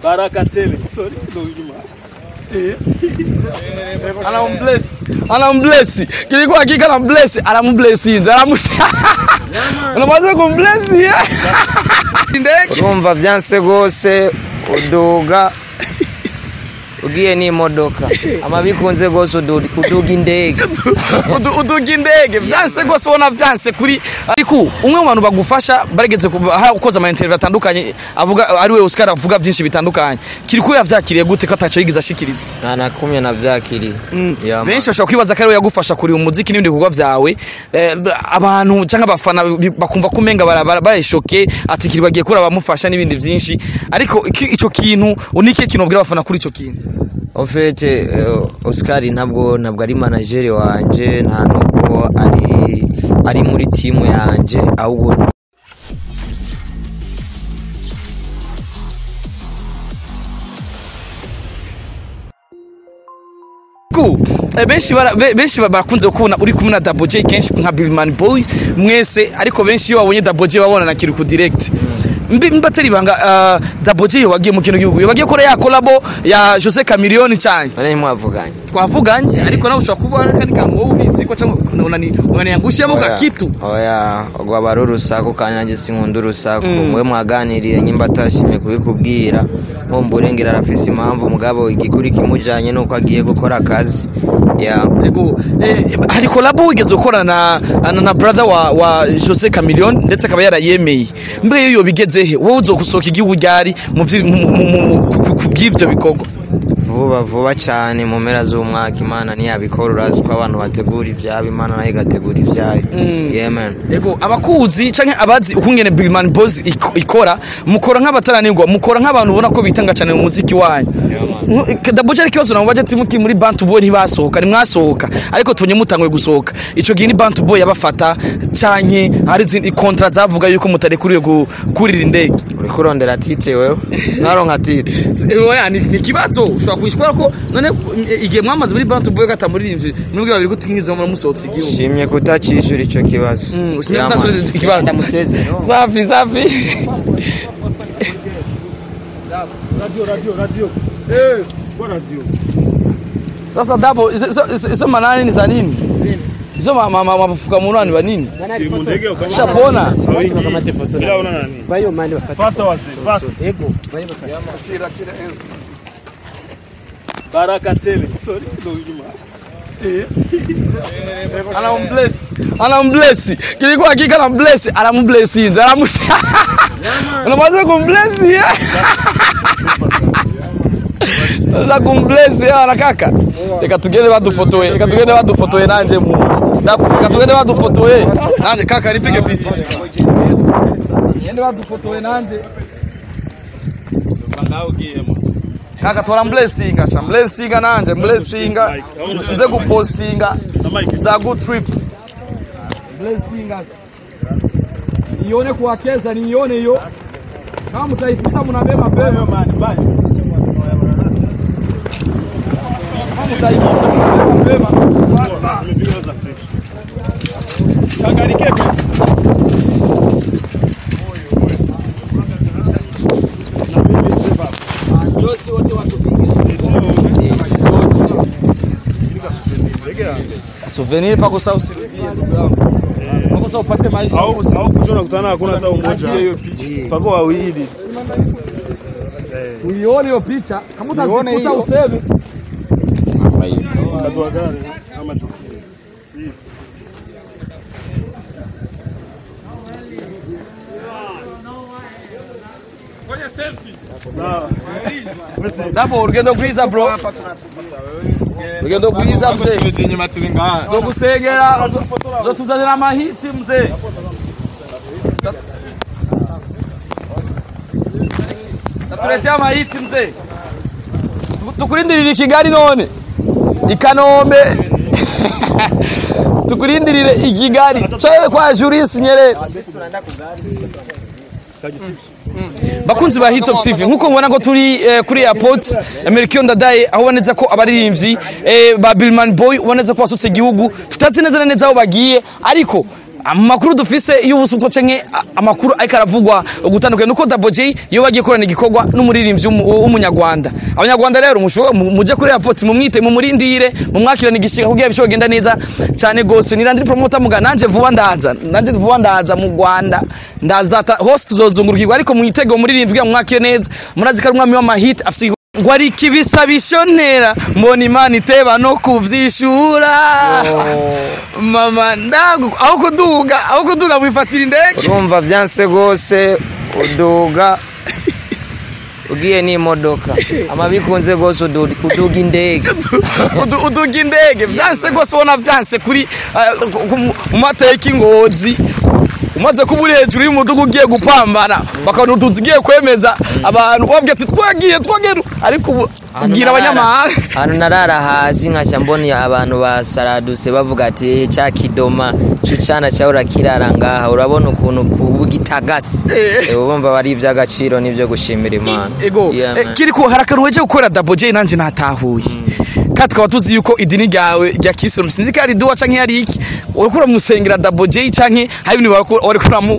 Barakatele. Sorry, no Anambless. KIRIKOU-AKILI anambless, anamblessinze, Unamaze kumbless urumva byanse gose uduga ugiye ni imodoka amabikunze gose uduga indege uduga indege byanse gose wona byanse kuri ariko umwe mu bantu bagufasha barigeze ukoza ama interview atandukanye avuga ari we Oscar avuga byinshi bitandukanye KIRIKOU yavyakiriye gute ko ataco yigiza ashikiriza nana kumye navyakiriye benshi bashaka kwibaza ko ari we yagufasha kuri umuziki n'ibindi bikorwa vyawe abantu cyangwa abafana bakumva kumenga barayishoke ati KIRIKOU agiye kuri abamufasha n'ibindi byinshi ariko ico kintu unike kinobwira abafana kuri ico kintu. En fait, Oscar ntabwo ari manager wanje nta nuko ari muri team yanje ahubwo benshi barakunze kubona uri kumwe na Double J kenshi nka Billman Boy mwese ariko benshi iyo wabonye Double J babona na KIRIKOU direct mbateri banga Double J wagiye mu kintu gihugu bagiye kora ya collabo ya Jose Chameleone cyane bane mwavuganye twavuganye ariko nawe ushaka kuba kandi kango ubizi ko cyangwa unaniangushia mu kitu oya ogwa barurusaku kandi nanjye sinkunda urusaku mwe mwaganiriye nyimba atashimye kubikubwira mumburengera rafisi impamvu mugabo igikuri kimujanye nuko agiye gukora akazi ego hari collabo wigeze gukorana na brother wa Jose Chameleone ndetse akaba yarayemeye mbe yo bigezehe wowe uzokusoka igihugu ryari mu by'ivyo bikorwa vuba cyane mu mpera z'umwaka Imana ntiyabikora urazi ko abantu bategura ivyabo Imana nayo igategura ivyayo yemen ego abakuzi canke abazi ukungene Billman Boys ikora mukora nk'abataranirwa mukora nk'abantu ubona ko bitanga cyane mu muziki wanyu Double J kibazo nabo baje muki muri Bantu Boy ntibasohoka ni mwasohoka ariko tubonye mutangwe gusohoka ico gihe ni Bantu Boy yabafata canke hari contrat zavuga yuko mutarekuriye kurira indege uri kurondera tite wewe naronka tite oya ni kibazo ushobora kwishwa ko none igihe mwamaze muri Bantu Boy gatamuririmbye nubwo babiri gutingiza mu musotsi igihugu shimye kutacishura ico kibazo ikibazo ndamuseze safi radio kwa radio sasa Double izo manani ni za nini izo mafuka munani wa nini shapona bila una nani bayo mali fast ego kira enzi Barakatele sorry no anambless KIRIKOU-AKILI anambless anamblessinze unamaze kumbless la kumbless ya kaka reka tugende badufotoye nanje mu reka tugende badufotoye nanje kaka nipige picha yende badufotoye nanje banao giyemo kaka tora blessinga nanje blessinga nze gupostinga za good trip blessinga ione kwa keza nione yo kama mtaifuta mnabeba beba man basi kama mtaifuta mnabeba beba kaka nikepe Josi wote watupigie. Sisi wote. Souvenir pa kosa usilie ndugu yangu. Pa kosa upate maisha. Au kuchona kutana hakuna hata umoja. Pako wawili. Uione hiyo picha kama utazifuta useme. Kadua gani ama tu. Fanya selfie. Double urugendo kwiza bro. Urugendo kwiza mzee. Zo gusegera zo tuzanira amahiti mzee. Tuletea amahiti mzee. Tukurindirire Kigali none. Ikanombe. Tukurindirire Kigali. Cyo kwa Juris Nyerere. Bakunzi ba Hit Top TV nkuko mubona ko turi kuri airport Amerika ndadaye aho boneza ko abaririmbyi ba Billman Boy boneza ko basose igihugu tutazi neza aho bagiye ariko amakuru dufise y'ubusutwa canke amakuru ariko aravugwa gutandukanye nuko Double J yo bagiye korana igikorwa n'umuririmbyi w'umunyarwanda. Abanyarwanda rero muje kuri airport mu mwite mu murindire mu mwakirana igishika kugira bisho genda neza cyane gose. Nirandiri promoter muga nanje vuba ndaza mu Rwanda ndaza host tuzozungurukirwa ariko mwitego muririmbyi mu mwakire neza murazi ko ari umwami w'amahit afise ngo ari kibisabisho ntera mbona Imana iteba no kuvyishura. Mama ndago aho kuduga wifatira indege urumva vyanse gose uduga ugiye ni imodoka amabikunze gose uduga indege uduga indege vyanse gose wona vyanse kuri umateka ingozi umaze kuburi hejuru y'umudugu ugiye gupambana bakabona utuzigiye kwemeza abantu babwiye ati twagiye ariko ubwira abanyamahanga hano narara hasi nkaca mbona abantu basaraduse bavuga ati cya kidoma cyana cyahora kirara ngaha urabona ukuntu kubugitagase ubumva bari iby'agaciro n'ibyo gushimira Imana. Kiriko harakantu weje gukora Double J nanje natahuye katwa tuzi yuko idini ryawe rya Kisilamu sinzi ko ari duwa canke yari iki urukura musengera Double J canke hari ibintu warikura mu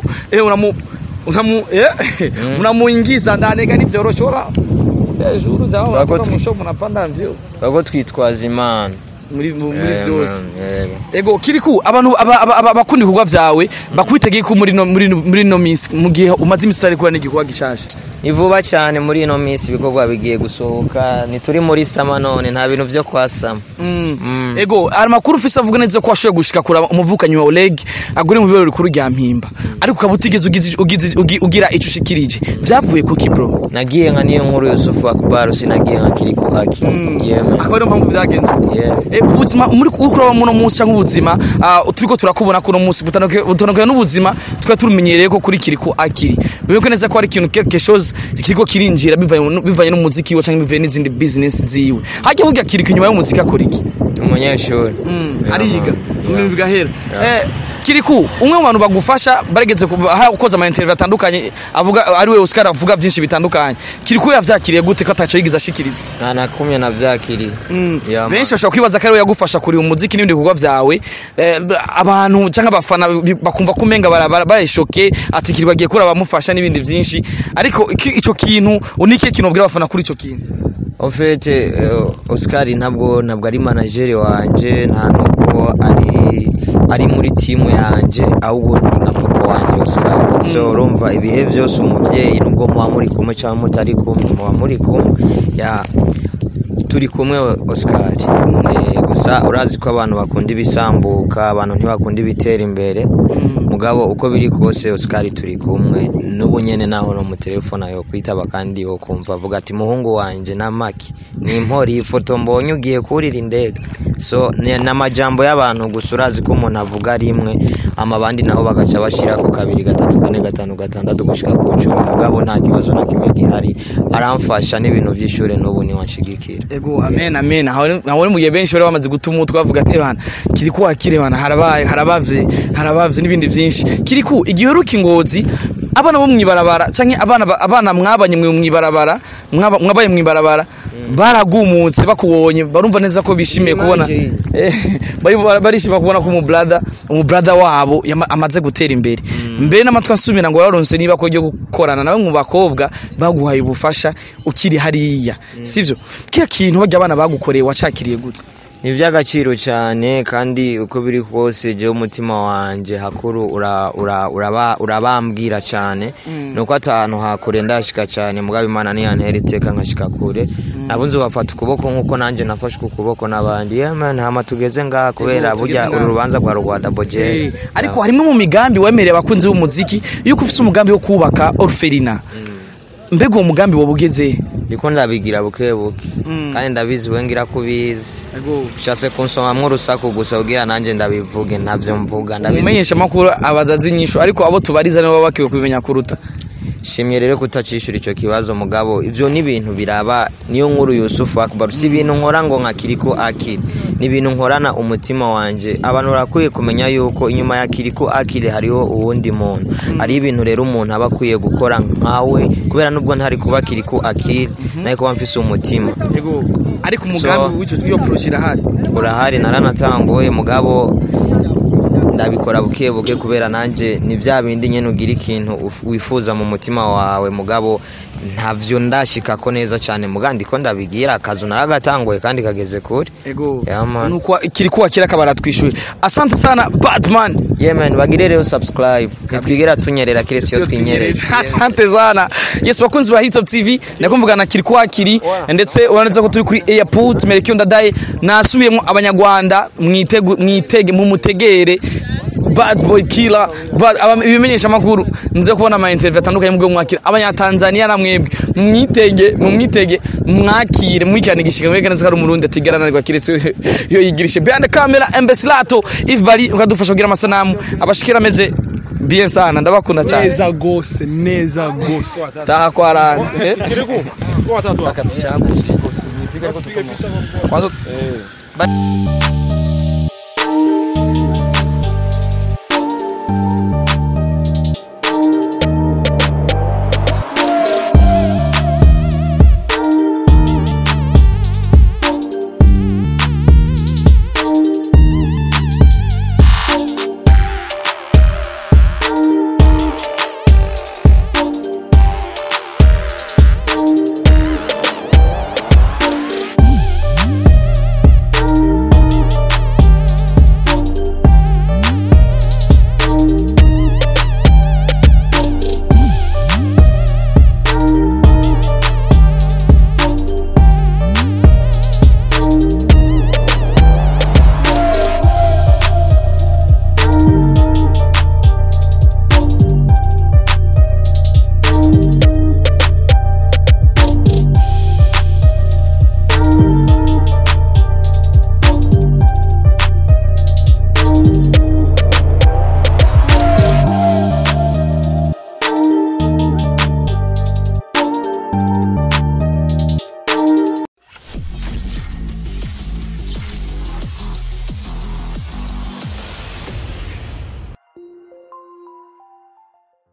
unamuingiza ndanega nivyorosora hejuru jaho mushomo napanda mvyo bago twitwaza Imana muri byose. Ego Kirikou abantu abakundi kugwa vyawe bakwitegeye ko muri no minsi mu gihe umaze imisi utari kurana igikwa gishasha ni vuba cyane muri ino minsi ibikorwa bigiye gusohoka ni turi muri sama none nta bintu byo kwasama. Ego ari makuru ufise avuga neza ko washoye gushika kura umuvukanyi wa Oleg agure mu biro rikuru rya Mpimba ariko kabutigeze ugira icushikirije vyavuye ku kibro nagiye nka niyo nkuru Yusufu Akbar sinagiye nka KIRIKOU-AKILI akaba mpamvu vyagenze ubuzima muri kuraba muno munsi cyangwa ubuzima turiko turakubona kuno munsi butanokeye n'ubuzima twa turumenyereye ko kuri KIRIKOU-AKILI biboneka neza ko ari ikintu quelque chose kiriko kirinjira bivanye n'umuziki we cyangwa bivanye n'izindi business ziwe hajye burya Kirikou inyuma y'umuziki akora iki umunyeshuri ariga mu bigahera Kirikou umwe mu bantu bagufasha baregeze ukoza ama interview atandukanye avuga ari we Oscar avuga byinshi bitandukanye Kirikou yavyakiriye gute ko ataco yigiza ashikiriza nakumye navyakiriye benshi bashobora kwibaza ko ari we yagufasha kuri umuziki n'ibindi bikorwa vyawe abantu cyangwa abafana bakumva kumenga barayishoke ati Kirikou agiye kuri abamufasha n'ibindi byinshi ariko ico kintu unike kintu ubwira abafana kuri ico kintu en fait Oscar ntabwo ari manager wanje nta nubwo ari muri timu yanje ahubwo ni nka papa wanje Oscar so urumva ibihe byose umuvyeyi nubwo muba muri kumwe cyangwa mutari kumwe muba muri kumwe turi kumwe Oscar gusa urazi ko abantu bakunda ibisambuka abantu ntibakunda ibitera imbere mugabo uko biri kose Oscar turi kumwe n'ubu nyene naho no mu telefone yo kwitaba kandi yo kumva avuga ati muhungu wanje na Maki ni impori ifoto mbonye ugiye kurira indege so n'amajambo y'abantu gusa urazi ko umuntu avuga rimwe amabandi naho bagaca bashira ko 2 3 4 5 6 gushika ku 10 mugabo nta kibazo na kimwe gihari aramfasha n'ibintu by'ishure n'ubu ni wanshigikira. Ego amen nawe mu gihe benshi bari bamaze gutuma twavuga ati bana KIRIKOU-AKILI bana harabavye n'ibindi byinshi Kirikou igihe uruka Ingozi abana bo mwibarabara canke abana mwabanye mwibarabara mwabaye mwibarabara baragumutse bakubonye barumva neza ko bishimiye kubona barishima kubona ko umubrother wabo amaze gutera imbere mbere n'amatwa nsumira ngo yaronse niba ko ryo gukorana nawe mu bakobwa baguhaye ubufasha ukiri hariya sivyo kiya kintu bajya abana bagukoreye wacakiriye gute ni by'agaciro cyane kandi uko biri kose je umutima wanje hakuru urabambwira cyane nuko atantu hakure ndashika cyane mugabe Imana ni yantera iteka nkashika kure nabunze bafata ukuboko nkuko nanje nafashe ukuboko nabandi man hama tugeze nga kubera burya uru rubanza rwa Rwanda Boje ariko harimo mu migambi wemereye abakunzi b'umuziki yuko ufite umugambi wo kubaka orphelina mbego umugambi wabugeze ndiko ndabigira bukebuke kandi ndabizi wengira kubizi ushase kunsoma mu rusaku gusa ugira nanje ndabivuge ntavyo mvuga ndabizi umenyesha makuru abazazi nyisho ariko abo tubariza nibo bakiwe kubimenya kuruta shimye rero kutacishura ico kibazo mugabo ivyo ni ibintu biraba niyo nkuru Yusufu Akbar si ibintu nkora ngo nka KIRIKOU-AKILI ni ibintu nkorana umutima wanje abantu barakwiye kumenya yuko inyuma ya KIRIKOU-AKILI hariho uwundi muntu ari ibintu rero umuntu aba akwiye gukora nkawe kubera nubwo ntari kuba KIRIKOU-AKILI nayo kuba mfise umutima ariko umugambi w'ico yo project urahari naranatangoye mugabo ndabikora buke buke kubera nanje ni bya bindi nyene ugira ikintu wifuza mu mutima wawe mugabo ntavyo ndashika ko neza cyane mugandi ko ndabigira akazu naragatangoye kandi kageze kuri ego nuko Kirikou-AKILI kabara twishuye. Asante sana Batman. Yeah man, bagire rero subscribe twigera tunyerera kiresi yo twinyereje. Asante sana. Yes, bakunzi ba Hitop TV nakumvuga na Kirikou-AKILI ndetse uraneze ko turi kuri airport Merekio ndadaye nasubiyemo abanyarwanda mwitege mu mutegere Bad boy killer ibimenyesha makuru nze kubona ama interview atandukanye mu mwakira abanyatanzania namwebwe mwitege mwakire mwikirana igishika mweke neza kari umurundi atigarana rwa kirese yo yigirishe behind camera embesilato if bari ukadufasha kugira amasanamu abashikira meze bien sana ndabakunda cyane neza gose taha kwa rana